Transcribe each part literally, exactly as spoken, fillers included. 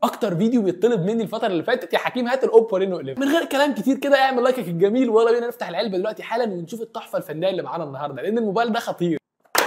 اكتر فيديو بيطلب مني الفتره اللي فاتت يا حكيم هات الاوبو رينو احداشر. من غير كلام كتير كده اعمل لايكك الجميل ويلا بينا نفتح العلبه دلوقتي حالا ونشوف التحفه الفنيه اللي معانا النهارده، لان الموبايل ده خطير.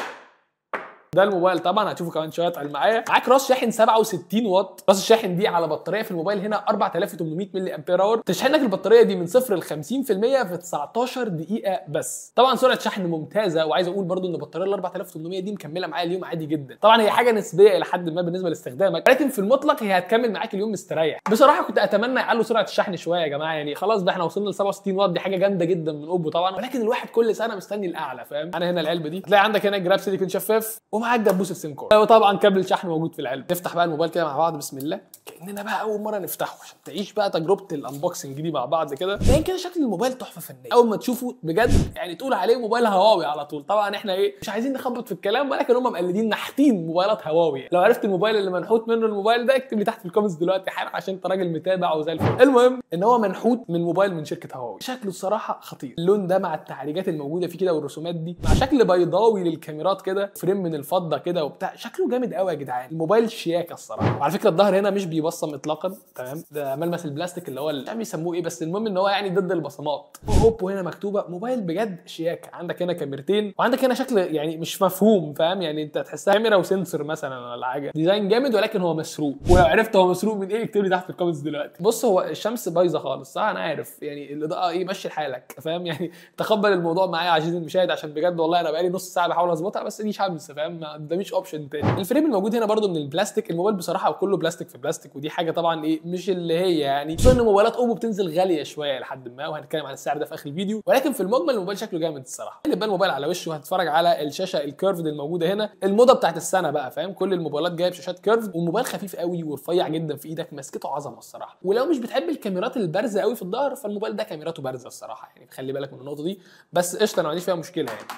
ده الموبايل طبعا هتشوفوا كمان شويه على معايا. معاك راس شاحن سبعة وستين واط، راس الشاحن دي على بطاريه في الموبايل هنا أربعة آلاف وثمانمائة ملي امبير اور، تشحن لك البطاريه دي من صفر ل خمسين في المية في تسعتاشر دقيقه بس. طبعا سرعه شحن ممتازه، وعايز اقول برده ان البطاريه ال أربعة آلاف وثمانمائة دي مكمله معايا اليوم عادي جدا. طبعا هي حاجه نسبيه الى حد ما بالنسبه لاستخدامك، ولكن في المطلق هي هتكمل معاك اليوم مستريح. بصراحه كنت اتمنى يعلوا سرعه الشحن شويه يا جماعه، يعني خلاص بقى احنا وصلنا ل سبعة وستين واط، دي حاجه جامده جدا من اوبو طبعا، ولكن الواحد كل سنه مستني الاعلى فاهم. انا هنا العلبه دي تلاقي عندك هنا جراب سيليكون شفاف، ومعاك دبوس السيم كارد، وطبعا كابل شحن موجود في العلبه. نفتح بقى الموبايل كده مع بعض بسم الله، كاننا بقى اول مره نفتحه عشان تعيش بقى تجربه الانبوكسنج دي مع بعض كده. يعني كده شكل الموبايل تحفه فنيه، اول ما تشوفه بجد يعني تقول عليه موبايل هواوي على طول. طبعا احنا ايه مش عايزين نخبط في الكلام، ولكن هم مقلدين نحتين موبايلات هواوي. لو عرفت الموبايل اللي منحوت منه الموبايل ده اكتب لي تحت في الكومنتس دلوقتي حالا عشان انت راجل متابع وزي الفل. المهم ان هو منحوت من موبايل من شركه هواوي، شكله الصراحه خطير. اللون ده مع التعريجات الموجوده فيه كده والرسومات دي، مع شكل بيضاوي للكاميرات كده، فريم من الفضه كده وبتاع، شكله جامد قوي يا جدعان. الموبايل شياكه الصراحه. وعلى فكره الظهر هنا مش بيبصم اطلاقا تمام، ده ملمس البلاستيك اللي هو مش عارف يسموه ايه، بس المهم ان هو يعني ضد البصمات. اوبو هنا مكتوبه. موبايل بجد شياكه. عندك هنا كاميرتين، وعندك هنا شكل يعني مش مفهوم فاهم، يعني انت تحسها كاميرا وسنسور مثلا ولا حاجه. ديزاين جامد ولكن هو مسروق، ولو عرفت هو مسروق من ايه اكتب لي تحت في الكومنتس دلوقتي. بص هو الشمس بايظه خالص صح، انا عارف يعني الاضاءه ايه، مشي حالك فاهم، يعني تقبل الموضوع معايا عزيزي المشاهد، عشان بجد والله انا بقالي نص ساعه بحاول اظبطها بس دي شمس فاهم، ما قداميش اوبشن تاني. الفريم الموجود هنا برده من البلاستيك. الموبايل بصراحه كله بلاستيك في بلاستيك، ودي حاجه طبعا ايه مش اللي هي يعني، خصوصا ان موبايلات اوبو بتنزل غاليه شويه لحد ما، وهنتكلم عن السعر ده في اخر الفيديو، ولكن في المجمل الموبايل شكله جامد الصراحه. اللي بقى الموبايل على وشه هتتفرج على الشاشه الكيرفد الموجوده هنا، الموضه بتاعت السنه بقى فاهم، كل الموبايلات جايه بشاشات كيرفد، والموبايل خفيف قوي ورفيع جدا في ايدك، مسكته عظمه الصراحه. ولو مش بتحب الكاميرات البارزه قوي في الظهر فالموبايل ده كاميراته بارزه الصراحه، يعني خلي بالك من النقطه دي، بس قشطه انا ما عنديش فيها مشكله يعني.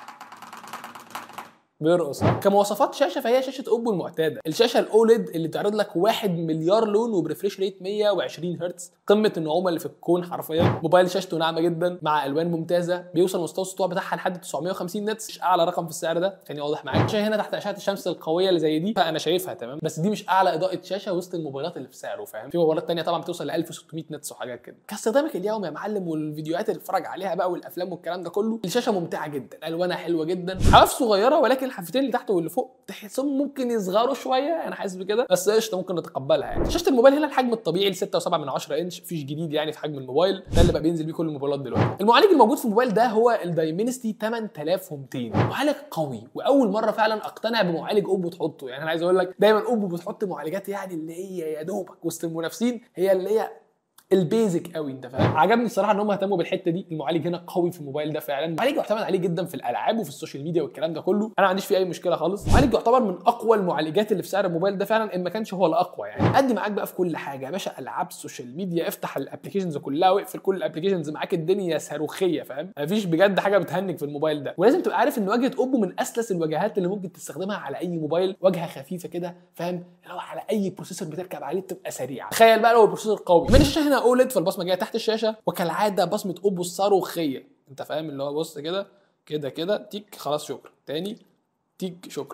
بيرقص. كمواصفات شاشه فهي شاشه اوبو المعتاده، الشاشه الاوليد اللي بتعرض لك واحد مليار لون وبريفريش ريت مية وعشرين هرتز، قمه النعومه اللي في الكون حرفيا. موبايل شاشته ناعمه جدا مع الوان ممتازه، بيوصل مستوى السطوع بتاعها لحد تسعمائة وخمسين نتس، مش اعلى رقم في السعر ده خليني واضح معاك. الشاشه هنا تحت اشعه الشمس القويه اللي زي دي فانا شايفها تمام، بس دي مش اعلى اضاءه شاشه وسط الموبايلات اللي في سعره فاهم. في موبايلات ثانيه طبعا بتوصل ل ألف وستمائة نتس وحاجات كده. كاستخدامك اليومي يا معلم والفيديوهات اللي بتتفرج عليها بقى والافلام والكلام ده كله، الشاشه ممتعه جدا، الوانها حلوه جدا، حواف صغيره ولكن الحافتين اللي تحت واللي فوق تحسهم ممكن يصغروا شويه، انا حاسس بكده بس قشطه ممكن نتقبلها يعني. شاشه الموبايل هنا الحجم الطبيعي ل ستة وسبعة من عشرة انش، مفيش جديد يعني في حجم الموبايل، ده اللي بقى بينزل بيه كل الموبايلات دلوقتي. المعالج الموجود في الموبايل ده هو الدايمنستي ثمانية آلاف ومئتين، معالج قوي، واول مره فعلا اقتنع بمعالج اوبو تحطه. يعني انا عايز اقول لك دايما اوبو بتحط معالجات يعني اللي هي يا دوبك وسط المنافسين، هي اللي هي البيزك قوي انت فاهم. عجبني الصراحه ان هم اهتموا بالحته دي. المعالج هنا قوي في الموبايل ده فعلا، المعالج يعتمد عليه جدا في الالعاب وفي السوشيال ميديا والكلام ده كله، انا ما عنديش فيه اي مشكله خالص. المعالج يعتبر من اقوى المعالجات اللي في سعر الموبايل ده فعلا، ان ما كانش هو الاقوى يعني. قد معاك بقى في كل حاجه يا باشا، العاب، سوشيال ميديا، افتح الابلكيشنز كلها واقفل كل الابلكيشنز معاك، الدنيا صاروخيه فاهم، مفيش بجد حاجه بتهنج في الموبايل ده. ولازم تبقى عارف ان واجهه اوبو من اسلس الواجهات اللي ممكن تستخدمها على اي موبايل، واجهه خفيفه كده فاهم، لو على اي بروسيسور بتركب عليه بتبقى سريعه. تخيل بقى لو البروسيسور قوي. من الشاشه هنا اوليد فالبصمه جايه تحت الشاشه، وكالعاده بصمه اوبو الصاروخيه انت فاهم، اللي هو بص كده كده كده تيك خلاص شكرا، تاني تيك شكرا،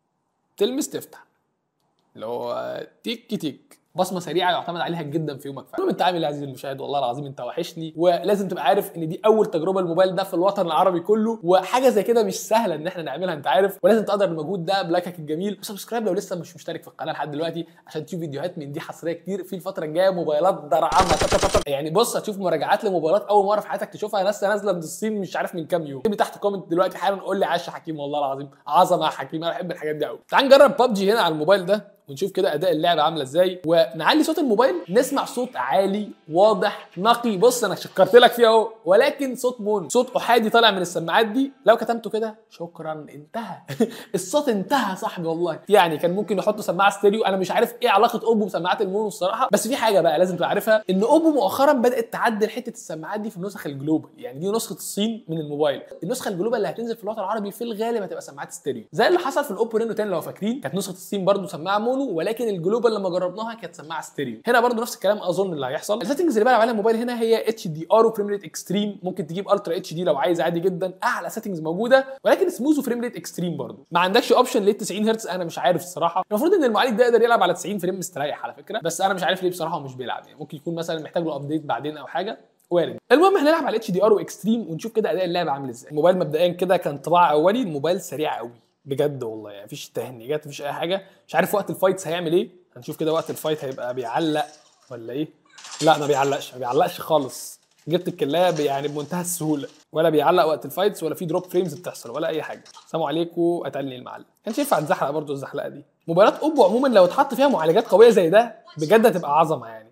تلمس تفتح، اللي هو تيك تيك، بصمه سريعه يعتمد عليها جدا في يومك. المهم انت عامل ايه يا عزيزي المشاهد، والله العظيم انت وحشني، ولازم تبقى عارف ان دي اول تجربه الموبايل ده في الوطن العربي كله، وحاجه زي كده مش سهله ان احنا نعملها انت عارف، ولازم تقدر المجهود ده بلايكك الجميل وسبسكرايب لو لسه مش مشترك في القناه لحد دلوقتي عشان تشوف فيديوهات من دي حصريه كتير في الفتره الجايه، موبايلات درعمه يعني. بص هتشوف مراجعات لموبايلات اول مره في حياتك تشوفها، لسه نازله من الصين مش عارف من كام يوم. اكتب تحت كومنت دلوقتي حالا قول لي عاش يا حكيم، والله العظيم عظمه يا حكيم، انا بحب الحاجات دي قوي. تعال نجرب ببجي هنا على الموبايل ده ونشوف كده اداء اللعبه عامله ازاي، ونعلي صوت الموبايل نسمع صوت عالي واضح نقي. بص انا شكرت لك فيه اهو، ولكن صوت مون، صوت احادي طالع من السماعات دي، لو كتمته كده شكرا انتهى الصوت انتهى صاحبي والله. يعني كان ممكن يحطوا سماعه ستيريو، انا مش عارف ايه علاقه اوبو بسماعات المون الصراحه، بس في حاجه بقى لازم تعرفها، ان اوبو مؤخرا بدات تعدل حته السماعات دي في النسخ الجلوبال، يعني دي نسخه الصين من الموبايل، النسخه الجلوبال اللي هتنزل في الوطن العربي في الغالب هتبقى سماعات ستيريو، زي اللي حصل في الاوبو رينو عشرة لو فاكرين، كانت نسخه الصين برده سماعه مون مونو، ولكن الجلوبال لما جربناها كانت سماعه ستيريو. هنا برده نفس الكلام اظن اللي هيحصل. السيتنجز اللي بلعب عليها الموبايل هنا هي اتش دي ار وفريم ريت اكستريم، ممكن تجيب الترا اتش دي لو عايز عادي جدا، اعلى سيتنجز موجوده، ولكن سموث وفريم ريت اكستريم برده. ما عندكش اوبشن لل تسعين هرتز، انا مش عارف الصراحه. المفروض ان المعالج ده يقدر يلعب على تسعين فريم مستريح على فكره، بس انا مش عارف ليه بصراحه ومش بيلعب، يعني ممكن يكون مثلا محتاج له ابديت بعدين او حاجه، وارد. المهم هنلعب على اتش دي ار واكستريم ونشوف كده اداء اللعبه عامل ازاي. الموبايل مبدئيا كده كان طباع اولي، الموبايل سريع قوي بجد والله، يعني مفيش تهنيجات مفيش اي حاجه. مش عارف وقت الفايتس هيعمل ايه، هنشوف كده وقت الفايت هيبقى بيعلق ولا ايه. لا ما بيعلقش، ما بيعلقش خالص، جبت الكلاب يعني بمنتهى السهوله، ولا بيعلق وقت الفايتس ولا في دروب فريمز بتحصل ولا اي حاجه. السلام عليكم، قتلني المعلم. كانش ينفع تزحلق برضه الزحلقه دي. موبايلات اوبو عموما لو اتحط فيها معالجات قويه زي ده بجد هتبقى عظمه يعني.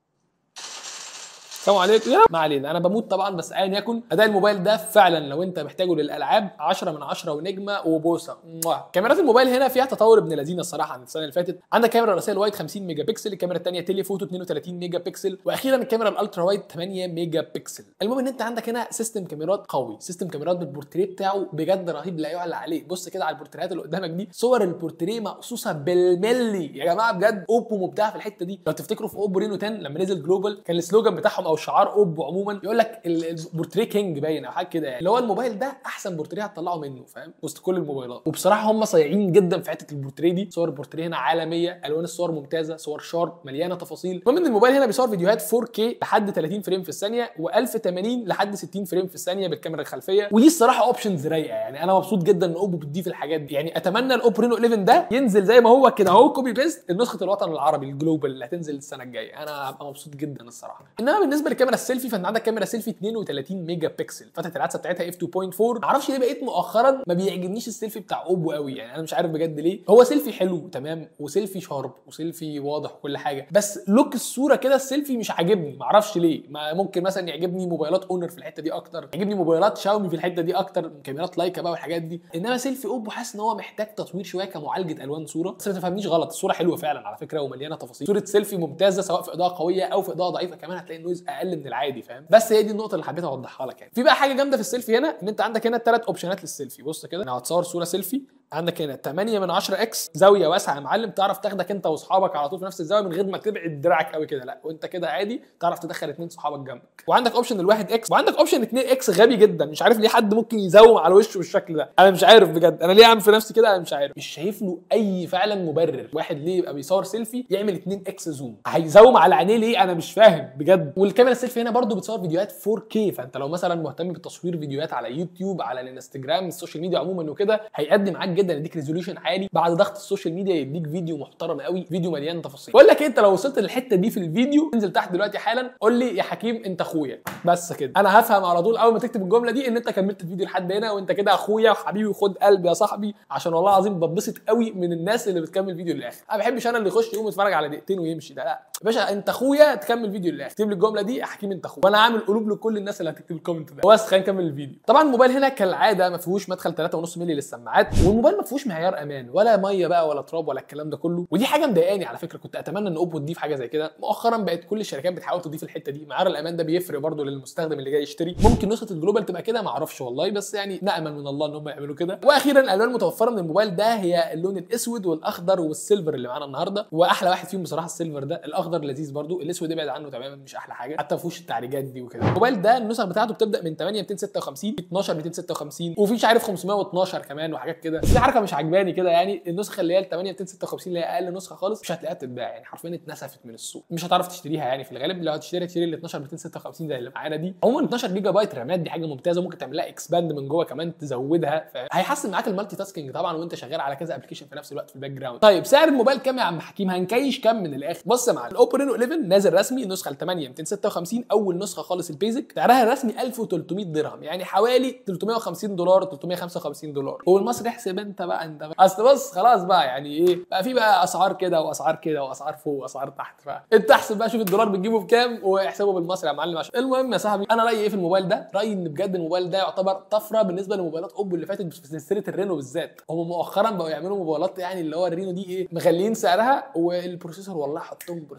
السلام عليكم. ما علينا، انا بموت طبعا، بس ايا يكن اداء الموبايل ده فعلا لو انت محتاجه للالعاب عشرة من عشرة ونجمه وبوسه. كاميرات الموبايل هنا فيها تطور ابن لذينه الصراحه عن السنه اللي فاتت. عندك كاميرا رئيسيه الوايد خمسين ميجا بكسل، الكاميرا الثانيه تيلي فوتو اتنين وتلاتين ميجا بكسل، واخيرا الكاميرا الالترا وايد تمانية ميجا بكسل. المهم ان انت عندك هنا سيستم كاميرات قوي، سيستم كاميرات بالبورتريه بتاعه بجد رهيب لا يعلى عليه. بص كده على البورتريهات اللي قدامك دي، صور البورتريه مقصوصه بالملي يا جماعه بجد. اوبو مبدع في الحته دي. لو تفتكروا في اوبو رينو عشرة لما نزل جلوبال كان السلوجان بتاعهم او شعار اوبو عموما يقول لك البورتريه كينج باين او حاجه كده، يعني اللي هو الموبايل ده احسن بورتريه هتطلعه منه، فاهم، وسط كل الموبايلات. وبصراحه هم صايعين جدا في حته البورتريه دي. صور البورتريه هنا عالميه، الوان الصور ممتازه، صور شارب مليانه تفاصيل. المهم ان الموبايل هنا بيصور فيديوهات فور كيه لحد تلاتين فريم في الثانيه و1080 لحد ستين فريم في الثانيه بالكاميرا الخلفيه، ودي الصراحه اوبشنز رايقه، يعني انا مبسوط جدا ان اوبو بتضيف الحاجات دي. يعني اتمنى الاوبو رينو حداشر ده ينزل زي ما هو كده اهو كوبي بيست نسخه الوطن العربي الجلوبال اللي هتنزل السنه الجايه، انا هبقى مبسوط جدا الصراحه. انما بالنسبه للكاميرا السيلفي فانت عندك كاميرا سيلفي اتنين وتلاتين ميجا بكسل، فتحه العدسه بتاعتها اف اتنين نقطة اربعة. معرفش ليه بقيت مؤخرا ما بيعجبنيش السيلفي بتاع اوبو قوي، يعني انا مش عارف بجد ليه. هو سيلفي حلو تمام وسيلفي شارب وسيلفي واضح وكل حاجه، بس لوك الصوره كده السيلفي مش عاجبني، معرفش ليه. ما ممكن مثلا يعجبني موبايلات اونر في الحته دي اكتر، يعجبني موبايلات شاومي في الحته دي اكتر، كاميرات لايكا بقى والحاجات دي. انما سيلفي اوبو حاسس ان هو محتاج تطوير شويه كمعالجه الوان صوره. بس ما تفهمنيش غلط، الصوره حلوه فعلا على فكره ومليانه تفاصيل، صوره سيلفي ممتازه سواء في اضاءه قويه او في اضاءه ضعيفه، كمان هتلاقي النويز اقل من العادي، فاهم. بس هي دي النقطه اللي حبيت اوضحها لك. يعني في بقى حاجه جامده في السيلفي هنا، ان انت عندك هنا ثلاث اوبشنات للسيلفي. بص كده، لو هتصور صوره سيلفي عندك هنا تمانية من عشرة اكس زاويه واسعه يا معلم، تعرف تاخدك انت واصحابك على طول في نفس الزاويه من غير ما تبعد دراعك قوي كده، لا وانت كده عادي تعرف تدخل اتنين صحابك جنبك. وعندك اوبشن الواحد اكس، وعندك اوبشن اتنين اكس غبي جدا، مش عارف ليه حد ممكن يزوم على وشه بالشكل ده، انا مش عارف بجد انا ليه اعمل في نفسي كده، انا مش عارف، مش شايف له اي فعلا مبرر. واحد ليه يبقى بيصور سيلفي يعمل اتنين اكس زوم، هيزوم على عينيه ليه، انا مش فاهم بجد. والكاميرا السيلفي هنا برده بتصور فيديوهات فور كيه، فانت لو مثلا مهتم بتصوير فيديوهات على يوتيوب على الانستجرام السوشيال ميديا عموما وكده، هيقدم معاك جدا، يديك ريزوليوشن عالي، بعد ضغط السوشيال ميديا يديك فيديو محترم قوي، فيديو مليان تفاصيل. بقول لك انت لو وصلت للحته دي في الفيديو انزل تحت دلوقتي حالا قول لي يا حكيم انت اخويا، بس كده انا هفهم على طول اول ما تكتب الجمله دي ان انت كملت الفيديو لحد هنا وانت كده اخويا وحبيبي وخد قلبي يا صاحبي، عشان والله العظيم بتبسط قوي من الناس اللي بتكمل الفيديو للاخر. انا ما بحبش انا اللي يخش يقوم يتفرج على دقيقتين ويمشي، ده لا يا باشا، انت اخويا تكمل الفيديو للاخر، اكتب لي الجمله دي يا حكيم انت اخويا، وانا عامل قلوب لكل الناس اللي هتكتب الكومنت ده. بس خلينا نكمل الفيديو. طبعا الموبايل هنا كالعاده ما فيهوش مدخل تلاتة ونص مللي للسماعات، والموبايل ما فيهوش معيار امان ولا ميه بقى ولا تراب ولا الكلام ده كله، ودي حاجه مضايقاني على فكره. كنت اتمنى ان اوبو تضيف حاجه زي كده، مؤخرا بقت كل الشركات بتحاول تضيف الحته دي. معيار الامان ده بيفرق برده للمستخدم اللي جاي يشتري. ممكن نسخه الجلوبال تبقى كده، ما اعرفش والله، بس يعني نامل من الله ان هم يعملوا كده. واخيرا الالوان المتوفره من الموبايل ده هي اللون الاسود والاخضر والسيلفر اللي معانا النهارده، واحلى واحد فيهم بصراحه السيلفر ده. الاخضر لذيذ برده، الاسود ابعد عنه تماما مش احلى حاجه، حتى ما فيهوش التعريجات دي وكده. الموبايل ده النسخ بتاعته بتبدا من تمانية ميتين ستة وخمسين، اتناشر ميتين ستة وخمسين، وفي مش عارف خمسمية واتناشر كمان وحاجات كده. بس في حركه مش عجباني كده، يعني النسخه اللي هي ال تمانية ميتين ستة وخمسين اللي هي اقل نسخه خالص مش هتلاقيها بتتباع، يعني حرفيا اتنسفت من السوق، مش هتعرف تشتريها يعني في الغالب. لو هتشتري تشتري ال اتناشر ميتين ستة وخمسين زي اللي معانا دي. عموما اتناشر جيجا بايت رامات دي حاجه ممتازه، ممكن تعمل لها اكسباند من جوه كمان تزودها، فهيحسن معاك المالتي تاسكينج طبعا وانت شغال على كذا ابلكيشن في نفس الوقت في الباك جراوند. طيب سعر الموبايل كام يا عم حكيم؟ هنكيش كام من الاخر. بص يا معلم، الاوبو رينو حداشر نازل رسمي النسخه ال تمانية ميتين ستة وخمسين، اول نسخه خالص البيزك، سعرها الرسمي الف وتلتمية درهم، يعني حوالي تلتمية وخمسين دولار تلتمية وخمسة وخمسين دولار. والمصري احسب انت بقى انت بقى. اصل بص خلاص بقى، يعني ايه بقى، في بقى اسعار كده واسعار كده واسعار فوق واسعار تحت، فانت احسب بقى، شوف الدولار بتجيبه بكام واحسبه بالمصري يا معلم. عشان المهم يا صاحبي، انا رايي ايه في الموبايل ده؟ رايي ان بجد الموبايل ده يعتبر طفره بالنسبه لموبايلات اوبو اللي فاتت في سلسله الرينو بالذات. هم مؤخرا بقوا يعملوا موبايلات يعني اللي هو الرينو دي ايه، مغلين سعرها، والبروسيسور والله حطهم بروسيسور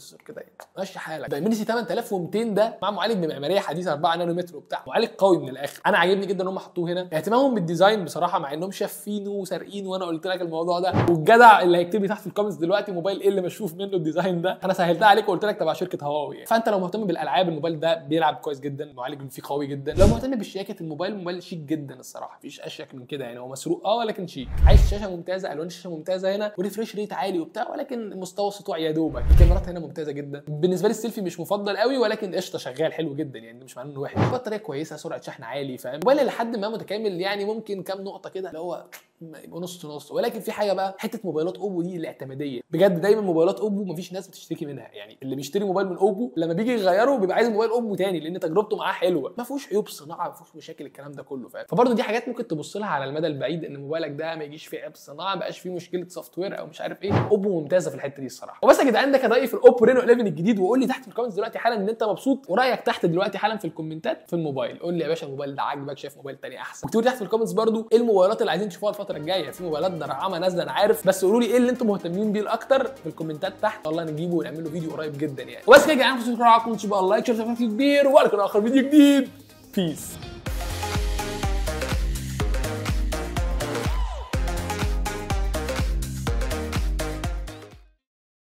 بروسيسور كده يعني ماشي حالك. دايمنسي ثمانية آلاف ومئتين ده مع معالج بمعماريه حديثه أربعة نانومتر وبتاع، معالج قوي من الاخر. انا عاجبني جدا ان هم حطوه هنا. اهتمامهم بالديزاين بصراحه مع انهم شافينه وسارقينه، وانا قلت لك الموضوع ده، والجدع اللي هيكتب لي تحت في الكومنتس دلوقتي موبايل ايه اللي مشوف منه الديزاين ده، انا سهلتها عليك وقلت لك تبع شركه هواوي يعني. فانت لو مهتم بالالعاب الموبايل ده بيلعب كويس جدا، المعالج فيه قوي جدا. لو مهتم بالشياكه الموبايل، موبايل شيك جدا الصراحه، مفيش اشيك من كده يعني. هو مسروق اه ولكن شيك. عايز شاشه ممتازه، الوان الشاشه ممتازه هنا، وريفريش ريت عالي وبتاع، ولكن مستوى السطوع يا دوبك. الكاميرات هنا ممتازه جدا. بالنسبه لي السيلفي مش مفضل قوي، ولكن قشطه شغال حلو جدا يعني، مش معناه انه وحش. البطاريه كويسه، سرعه شحن عالي، فاهم. موبايل لحد ما متكامل يعني، ممكن كام نقطه كده اللي هو يبقى نص نص. ولكن في حاجه بقى، حته موبايلات اوبو دي الاعتماديه بجد. دايما موبايلات اوبو مفيش ناس بتشتكي منها يعني. اللي بيشتري موبايل من اوبو لما بيجي يغيره بيبقى عايز موبايل اوبو تاني، لان تجربته معاه حلوه، ما فيهوش عيوب صناعه، ما فيهوش مشاكل الكلام ده كله، فاهم. فبرضه دي حاجات ممكن تبص لها على المدى البعيد، ان موبايلك ده ما يجيش فيه عيب صناعه، ما بقاش فيه مشكله سوفت وير او مش عارف ايه. اوبو ممتازه في الحته دي الصراحه. وبس يا جدعان، ده كان رايي في الاوبو رينو إحداشر الجديد. وقول لي تحت في الكومنتس دلوقتي حالا ان انت مبسوط، ورايك تحت دلوقتي حالا في الكومنتات في الموبايل. قول لي يا باشا الموبايل ده عاجبك، شايف موبايل تاني احسن. واكتبوا لي تحت في الكومنتس برضه ايه الموبايلات اللي عايزين تشوفوها الفتره الجايه. في موبايلات درعمه نازله انا عارف، بس قولوا لي ايه اللي انتم مهتمين بيه الاكتر في الكومنتات تحت، والله نجيبه ونعمل له فيديو قريب جدا يعني. وبس كده يا جدعان، خليكم تشوفوا لايك، شير، كبير، ولكن اخر فيديو جديد. بيس.